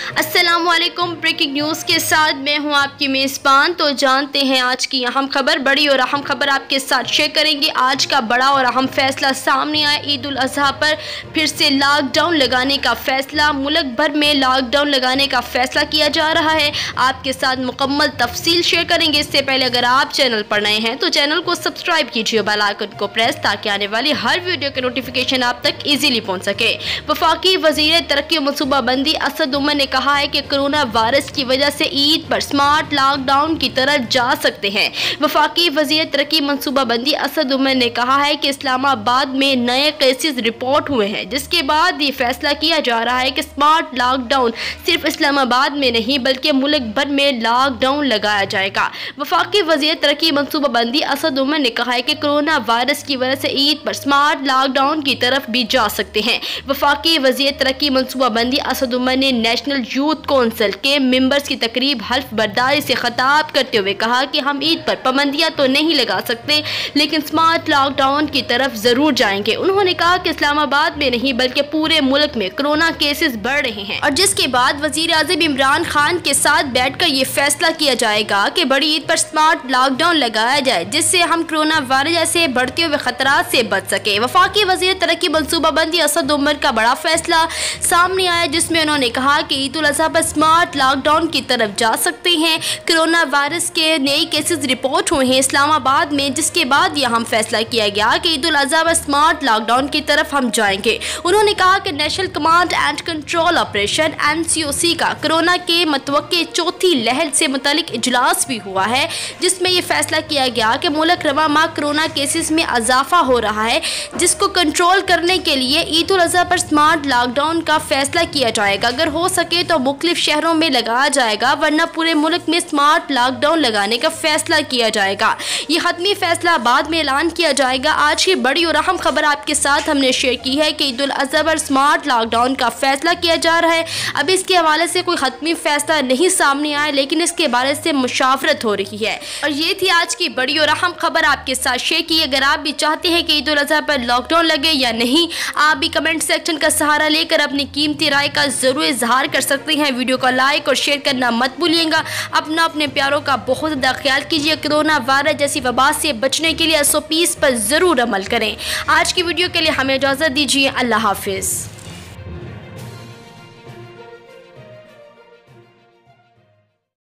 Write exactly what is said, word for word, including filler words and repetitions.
अस्सलामुअलैकुम। Breaking news के साथ मैं हूं आपकी मेज़बान। तो जानते हैं आज की अहम खबर। बड़ी और अहम खबर आपके साथ शेयर करेंगे। आज का बड़ा और अहम फैसला सामने आया। ईद उल अजहा पर फिर से लॉकडाउन लगाने का फैसला, मुल्क भर में लॉकडाउन लगाने का फैसला किया जा रहा है। आपके साथ मुकम्मल तफसील शेयर करेंगे। इससे पहले अगर आप चैनल पर नए हैं तो चैनल को सब्सक्राइब कीजिए, बेल आइकन को प्रेस, ताकि आने वाली हर वीडियो के नोटिफिकेशन आप तक इजीली पहुंच सके। वफाकी वज़ीर तरक्की और मनसूबाबंदी असद उमर ने कहा है कि कोरोना वायरस की वजह से ईद पर स्मार्ट लॉकडाउन की तरफ जा सकते हैं। वफाकी वज़ीर तरक्की मनसूबाबंदी असद उमर ने कहा है कि इस्लामाबाद में नए केसेस रिपोर्ट हुए हैं, जिसके बाद ये फैसला किया जा रहा है कि स्मार्ट लॉकडाउन सिर्फ इस्लामाबाद में नहीं बल्कि मुल्क भर में लॉकडाउन लगाया जाएगा। वफाकी वज़ीर तरक्की मनसूबाबंदी असद उमर ने कहा है कि कोरोना वायरस की वजह से ईद पर स्मार्ट लॉकडाउन की तरफ भी जा सकते हैं। वफाकी वज़ीर तरक्की मनसूबाबंदी असद उमर ने नेशनल यूथ कौंसिल के मेंबर्स की तकरीब हल्फ बर्दारी से खिताब करते हुए कहा कि हम ईद पर पाबंदियां तो नहीं लगा सकते, लेकिन स्मार्ट लॉकडाउन की तरफ जरूर जाएंगे। उन्होंने कहा कि इस्लामाबाद में नहीं बल्कि पूरे मुल्क में कोरोना केसेस बढ़ रहे हैं, और जिसके बाद वजीर आज़म इमरान खान के साथ बैठकर ये फैसला किया जाएगा कि बड़ी ईद पर स्मार्ट लॉकडाउन लगाया जाए, जिससे हम कोरोना वायरस से बढ़ते हुए खतरात से बच सके। वफाकी वज़ीर तरक्की मनसूबाबंदी असद उमर का बड़ा फैसला सामने आया, जिसमें उन्होंने कहा कि ईद उल अजहा पर स्मार्ट लॉकडाउन की तरफ जा सकते हैं। कोरोना वायरस के नए केसेस रिपोर्ट हुए हैं इस्लामाबाद में, जिसके बाद यह हम फैसला किया गया कि ईद उल अजहा पर स्मार्ट लॉकडाउन की तरफ हम जाएंगे। उन्होंने कहा कि national command and control operation N C O C का कोरोना के मतवक्के चौथी लहर से मुतालिक इजलास भी हुआ है, जिसमें यह फैसला किया गया कि मुल्क रवा माह कोरोना केसेस में इजाफा हो रहा है, जिसको कंट्रोल करने के लिए ईद उल अजहा पर स्मार्ट लॉकडाउन का फैसला किया जाएगा। अगर हो सके तो मुख्तलिफ शहरों में लगाया जाएगा, वरना पूरे मुल्क में स्मार्ट लॉकडाउन लगाने का फैसला किया जाएगा। ये हतमी फैसला बाद में ऐलान किया जाएगा। आज की बड़ी और अहम खबर आपके साथ हमने शेयर की है कि ईद उल अजहा पर स्मार्ट लॉकडाउन का फैसला किया जा रहा है। अब इसके हवाले से कोई हतमी फैसला नहीं सामने आया, लेकिन इसके बारे से मुशावरत हो रही है। और ये थी आज की बड़ी और अहम खबर आपके साथ शेयर की। अगर आप भी चाहते हैं कि ईद उल अजहा पर लॉकडाउन लगे या नहीं, आप भी कमेंट सेक्शन का सहारा लेकर अपनी कीमती राय का जरूर इजहार कर सकते हैं। वीडियो को लाइक और शेयर करना मत भूलिएगा। अपना अपने प्यारों का बहुत ज़्यादा ख्याल कीजिए। कोरोना वायरस जैसी वबा से बचने के लिए एस ओ पीज़ पर ज़रूर अमल करें। आज की वीडियो के लिए हमें इजाज़त दीजिए। अल्लाह हाफिज़।